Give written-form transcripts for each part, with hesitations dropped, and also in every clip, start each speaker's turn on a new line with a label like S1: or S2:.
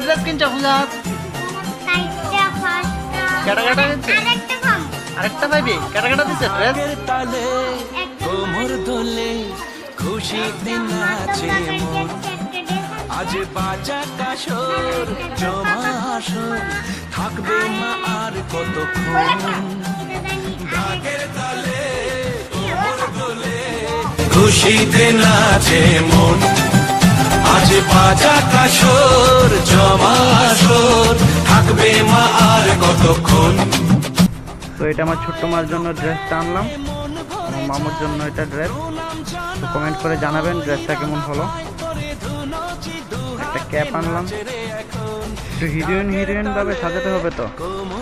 S1: Dress কিনছো পূজাত? কেটা কেটা দিচ্ছে? আরেকটা পাইবি? কেটা কেটা দিচ্ছে ড্রেস?
S2: কোমর দোলে খুশিতে নাচে মন আজ বাজা কাশর জমা আসর থাকবে মা আর কতক্ষণ ঢাকের তালে কোমর দোলে খুশিতে নাচে মন আজ বাজা কাশর জমা আসর থাকবে মা আর কতক্ষণ।
S1: তো এটা আমার ছোট্ট মার জন্য ড্রেসটা আনলাম, আমার মামুর জন্য এটা ড্রেস। তো কমেন্ট করে জানাবেন ড্রেসটা কেমন হলো। একটা ক্যাপ আনলাম, একটু হিরোইন ভাবে সাজাতে হবে। তো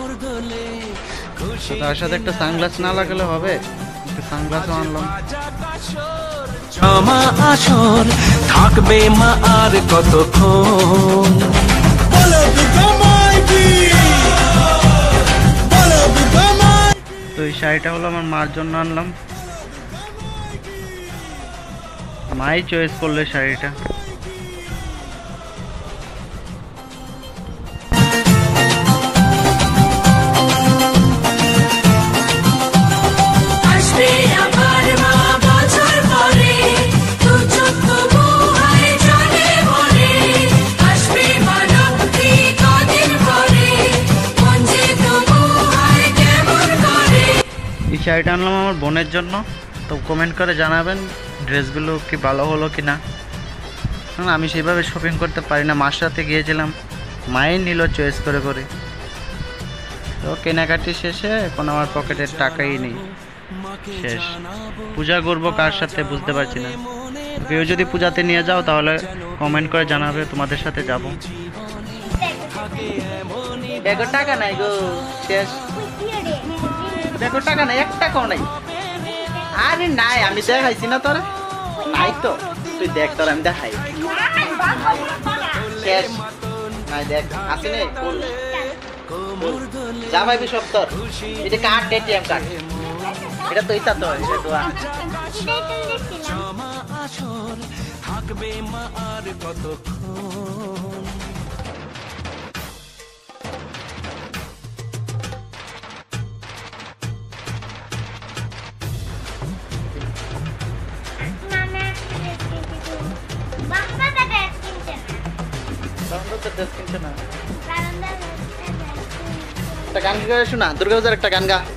S1: তার সাথে একটা সানগ্লাস না লাগালে হবে, একটু সানগ্লাসও আনলাম।
S2: জমা আসর থাকবে মা আর কতক্ষণ।
S1: তো এই শাড়িটা হলো আমার মার জন্য আনলাম, মাই চয়েস করলে শাড়িটা। এই শাড়িটা আনলাম আমার বোনের জন্য। তো কমেন্ট করে জানাবেন ড্রেসগুলো কি ভালো হলো কি না। আমি সেভাবে শপিং করতে পারি না, মার সাথে গিয়েছিলাম, মায়ের নিল চয়েস করে করে। তো কেনাকাটি শেষে এখন আমার পকেটের টাকাই নেই, শেষ। পূজা করবো কার সাথে বুঝতে পারছি না। কেউ যদি পূজাতে নিয়ে যাও তাহলে কমেন্ট করে জানাবে, তোমাদের সাথে যাব। দেখো টাকা নাই গো, শেষ। দেখো টাকা নাই, এক টাকাও নাই। আরে নাই, আমি দেখাইছি না তোর, নাই তো তুই দেখ, তোর আমি দেখাই। শেষ নাই, দেখ আসি নেই, যা ভাইবি সব তোর। এটা কার্ড, এটিএম কার্ড, এটা তো ইতা তো
S2: জমা আসর থাকবে মা আর কতক্ষণ।
S1: একটা গান গা শোনা, দুর্গা পূজার একটা গান গা।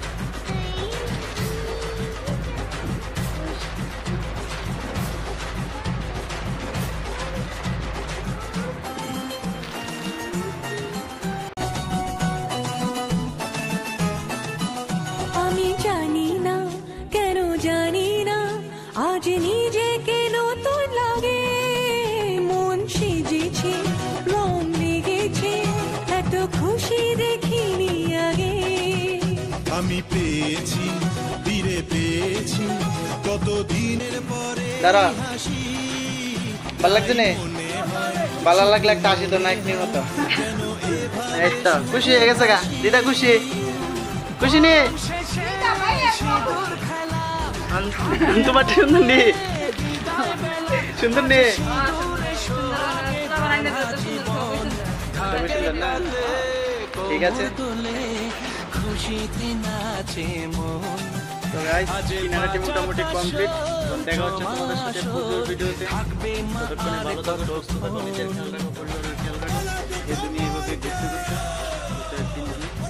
S3: আমি জানি না কেন জানি না আজ নিজেকে নতুন লাগে, মন সেজেছে রং লেগেছে এত খুশি দেখিনি আগে।
S2: আমি পেয়েছি ফিরে পেয়েছি কত দিনের পরে
S1: দাঁড়া, ভালো লাগছে নে? ভালো লাগলে একটা আসি তো নাইট নিয়ে মতো। এই তো খুশি হয়ে গেছে গা দিদা, খুশি খুশি নে? তোমার সুন্দর নে, সুন্দর নে, ঠিক আছে।
S2: খুশিতে নাচে মন।
S1: তো গাইস কিনারাটি মোটামুটি কমপ্লিট। দেখা হচ্ছে তোমাদের সাথে পুজোর ভিডিওতে। ততক্ষণে ভালো থাকো, সুস্থ থাকো, নিজের খেয়াল রাখো, পরিবারের খেয়াল রাখো। এই দুনিয়া এভাবে ঘুরতে ঘুরতে